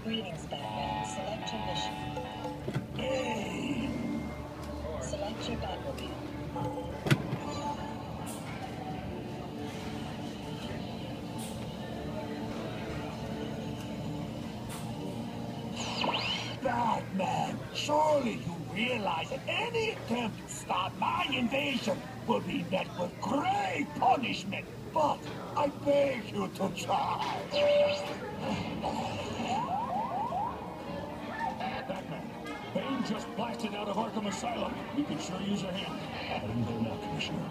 Greetings, Batman. Select your mission. Bane! Select your Batmobile. Batman, surely you realize that any attempt to stop my invasion will be met with great punishment. But I beg you to try. Batman, Bane just blasted out of Arkham Asylum. We could sure use a hand. How do you do now, Commissioner?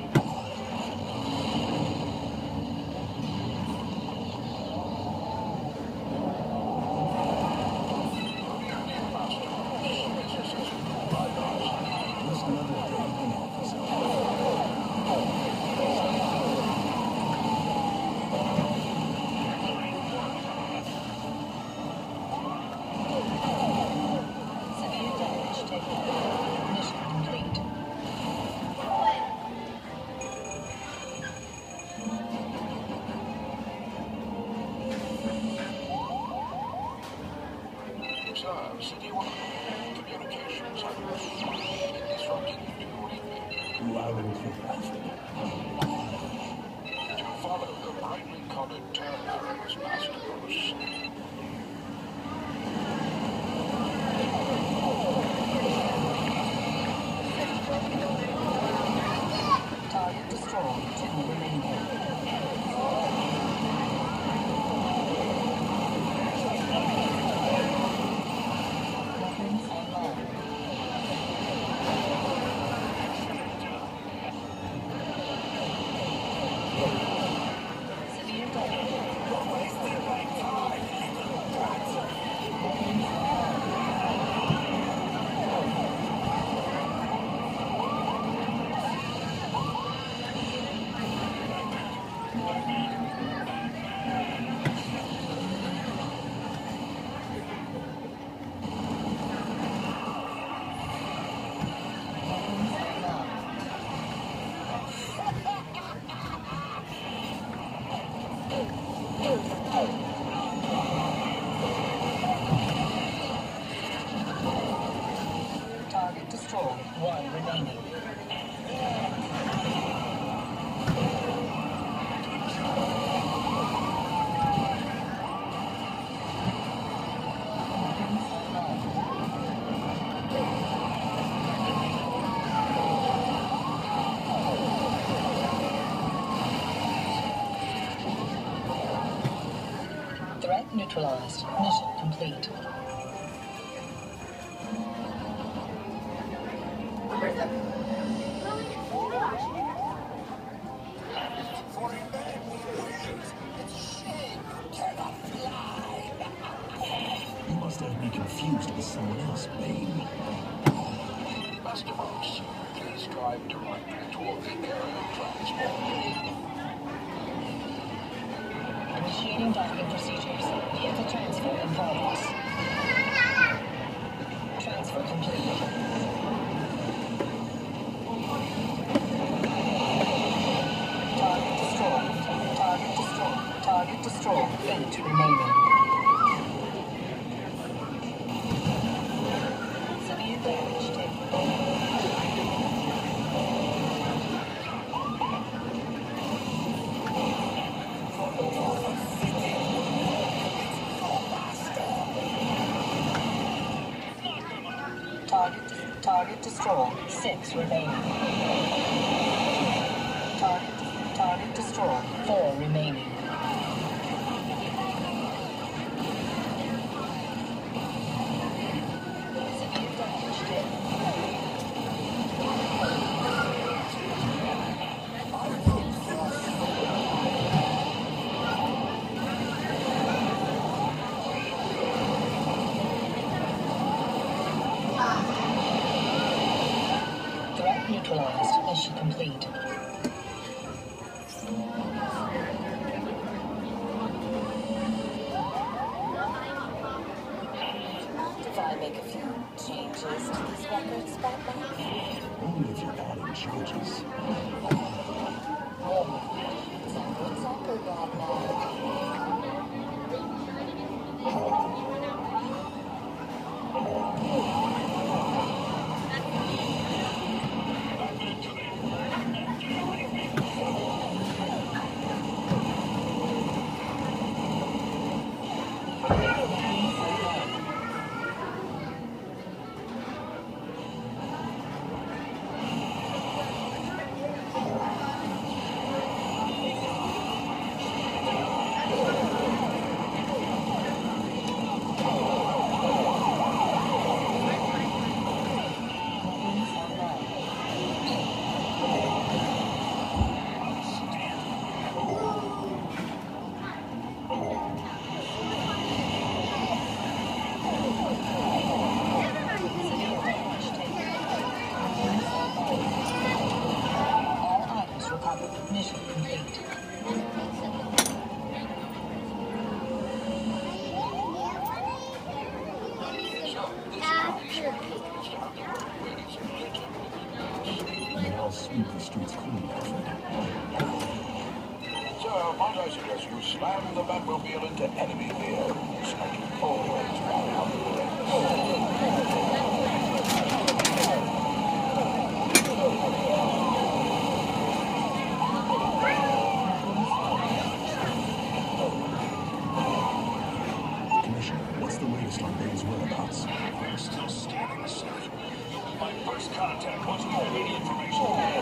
Communications disrupted due I will think to follow the brightly colored terrors, Master Bruce. Target destroyed. 2 remaining. Target destroyed. 1 remaining. Threat neutralized. Mission complete. you must have me confused with someone else, Bane. Master Bruce, please drive directly toward the aerial transport. Initiating docking procedures. Vehicle transfer in progress. Transfer complete. Target destroyed. Target destroyed. Target destroyed. 8 remaining. Severe damage taken. Target destroyed. 6 remaining. Target destroyed. 4 remaining. Severe damage taken. Threat neutralized. Mission complete. If I make a few changes to these records, Batman? Only if you're adding changes. Exactly, Batman. Mission complete. I'll sweep the streets clean, Alfred. So, might I suggest you slam the Batmobile into enemy vehicles? I can always run out the way. Commissioner, what's the latest on Bane's whereabouts? We're still scanning the city. My first contact once we have any information.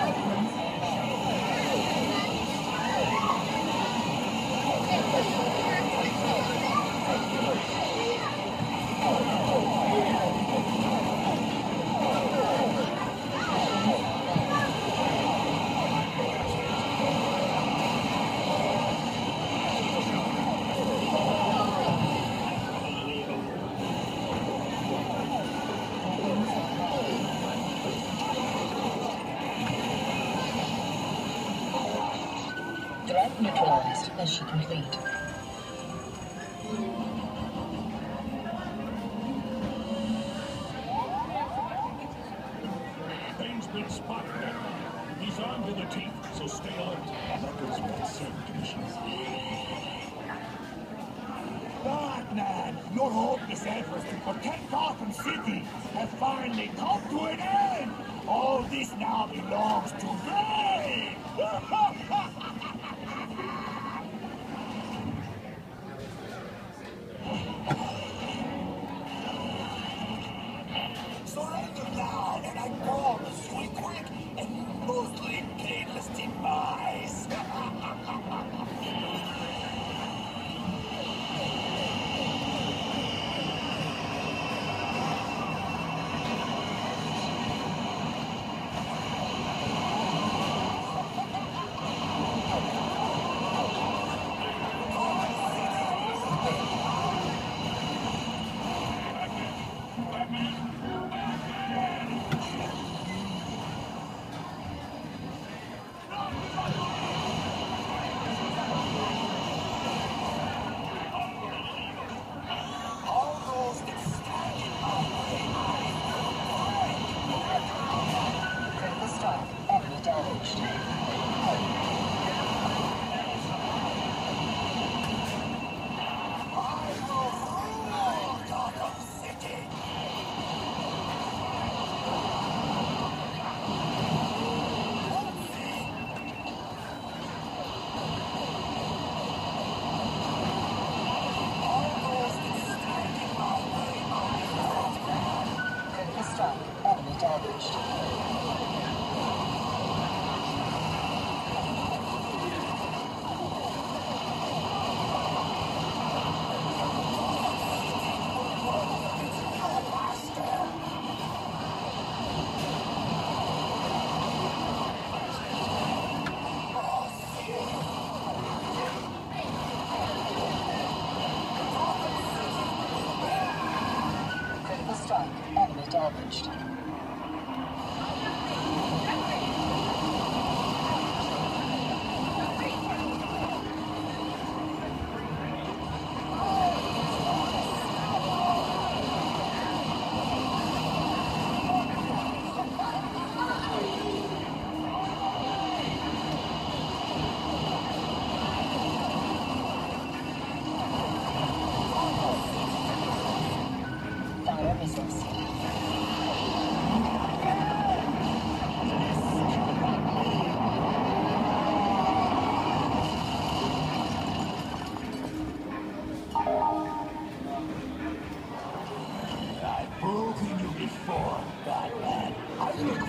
Threat neutralized. Mission complete. Bane's been spotted. He's armed to the teeth, so stay alert. That goes without saying, Commissioner. Batman, your hopeless efforts to protect Gotham City have finally come to an end. All this now belongs to Bane. Surrender now, and I promise you a quick and mostly painless demise. Critical strike. Enemy damaged. Critical strike. Enemy damaged. Critical strike. Enemy damaged. Fire missiles.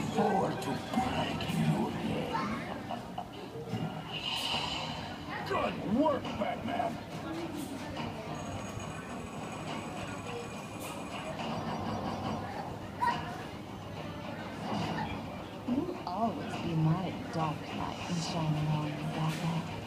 forward to break you again. Good work, Batman. You'll always be my dark knight in shining armor, Batman.